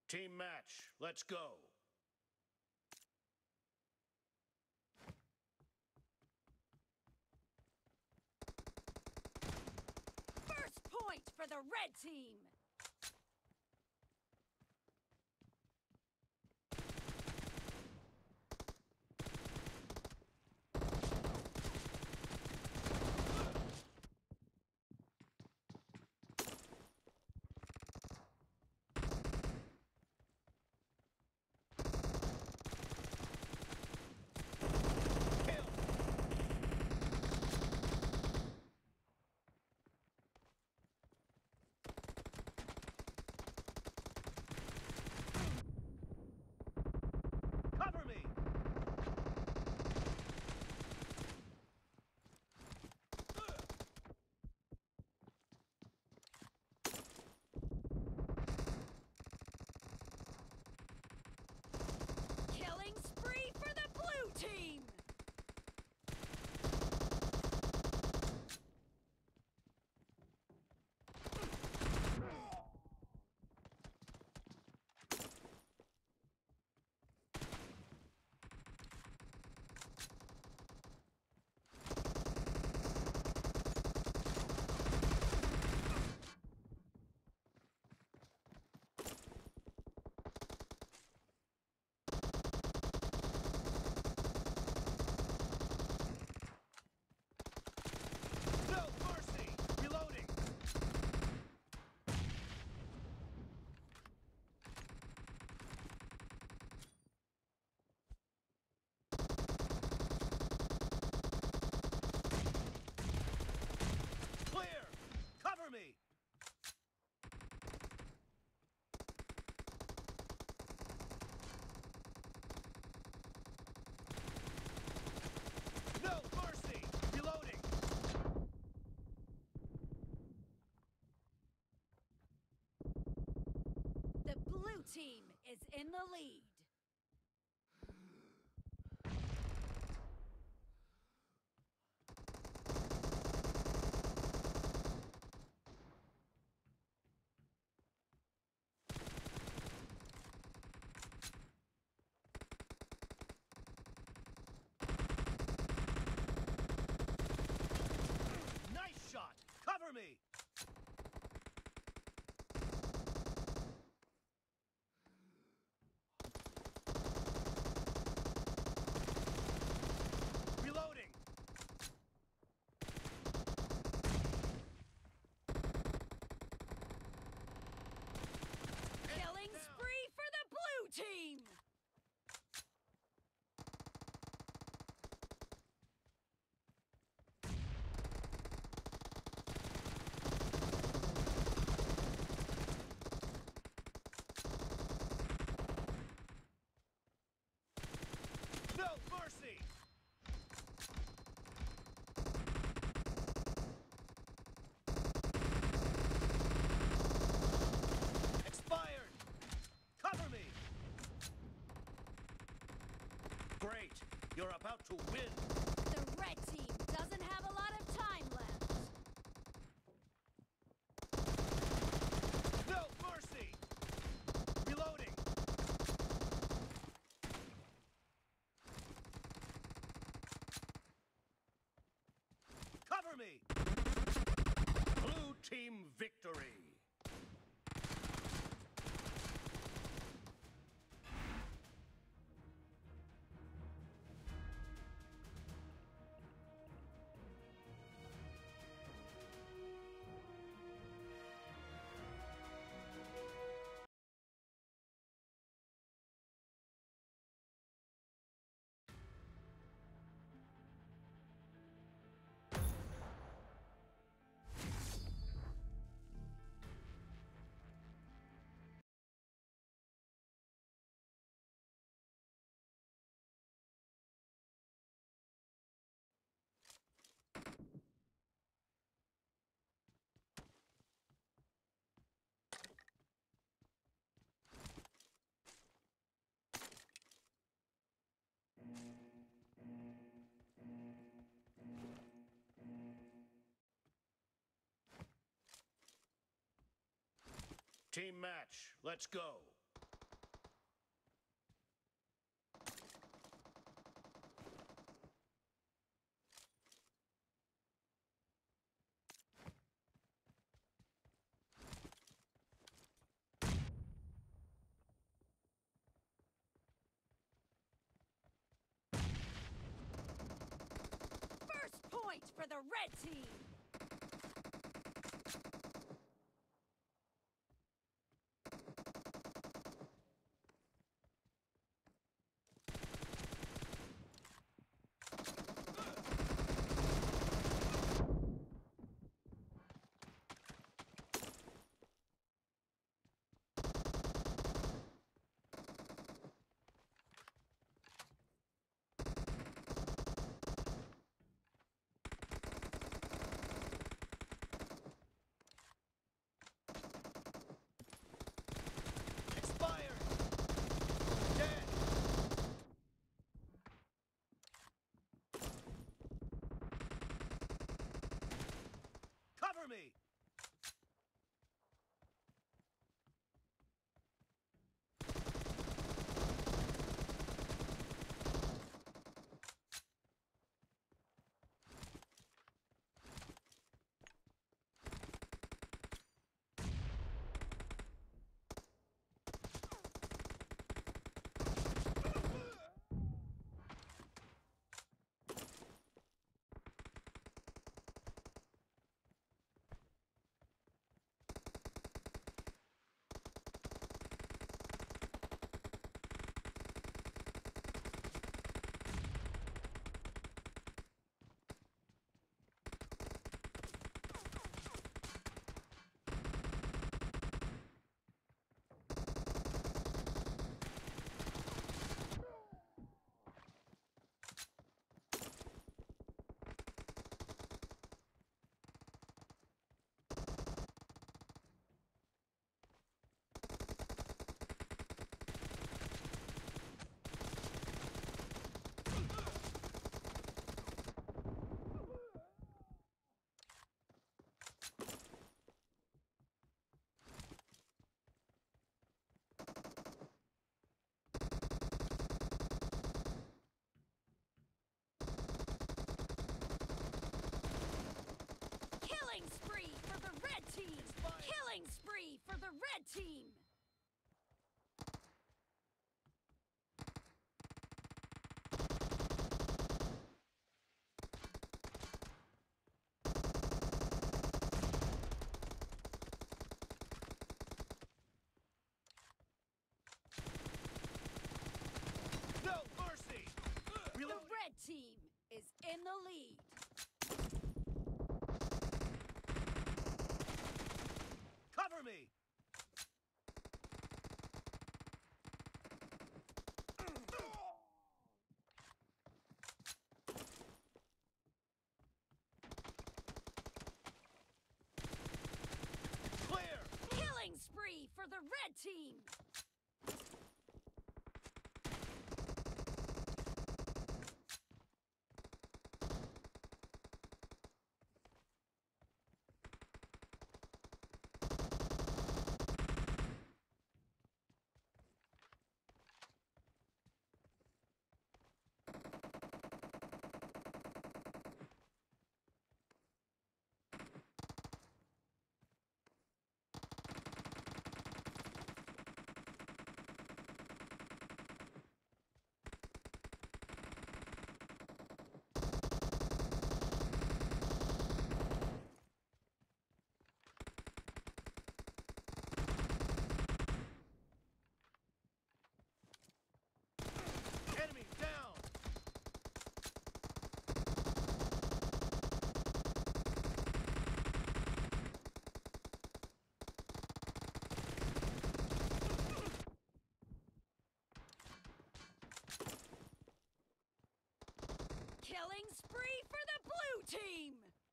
Team match, let's go. First point for the red team! Cover me! Killing spree for the blue team! No mercy! Reloading! Clear! Cover me! No mercy! Reloading! The blue team is in the lead. Nice shot! Cover me! Reloading! Killing spree for the blue team! No mercy! Expired! Cover me! Great! You're about to win! The red team doesn't have a lot of time left. No mercy! Reloading! Cover me! Blue team victory! Team match, let's go. for the red team! Expired! Dead! Cover me! Killing spree for the red team! Killing spree for the red team! No mercy! The Reloading! red team is in the lead. Cover me! Clear! Killing spree for the red team! Enemy down! Killing spree for the blue team!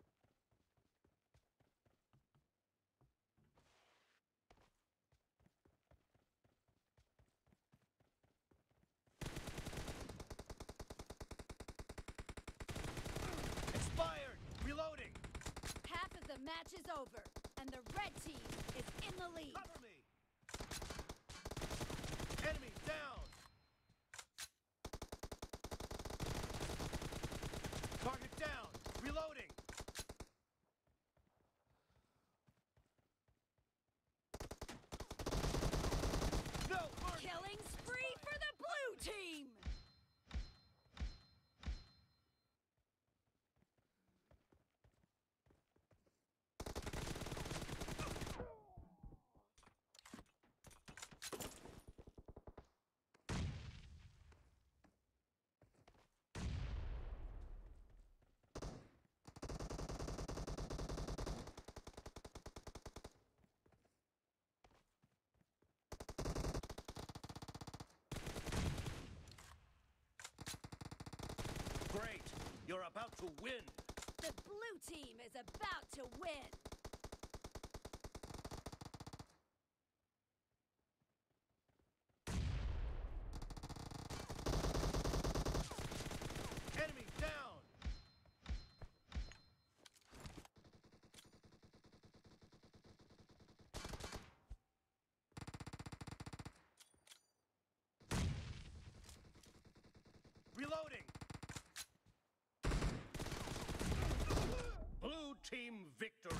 Expired! Reloading! Half of the match is over, and the red team is in the lead. Cover me! Enemy down! Target down! Reloading! No mercy! Killing spree for the blue team! You're about to win. The blue team is about to win. Enemy down. Reloading. Blue team victory.